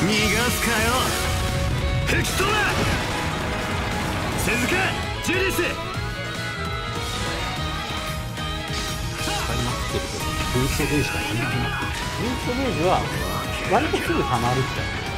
逃がすかよ。吹き飛べ。静かジュリス。 使いまくってるけどブーストゲージが足りなくなってる。ブーストゲージは割とすぐ溜まるって。